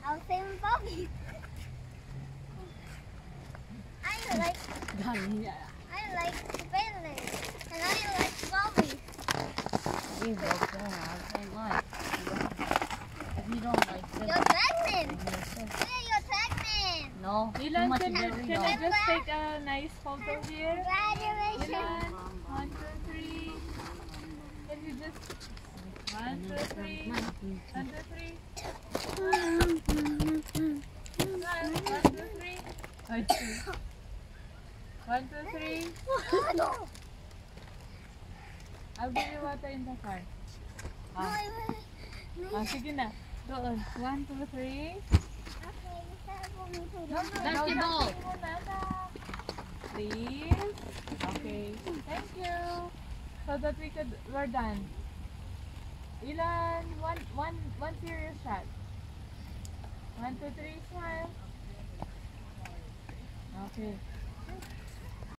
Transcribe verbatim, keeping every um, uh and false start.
I'll say Bobby. I like I like Foolin, and I like Bobby. You both don't. I don't like. If you don't like this, You're pregnant. Yeah, you're pregnant. no. Ilan, much can, very can you long. just take a nice photo here? Congratulations. Ilan, one, two, three. Can you just one, two, three, one, two, three. One, one, two, three. One, two. One, two, three. I'll give you water in the car. Ah, ah sige na. Doon. One, two, three. No, no, no. Basketball. Please. Okay. Thank you. So that we could, we're done. Ilan? One, one, one serious shot. One, two, three, smile. Okay.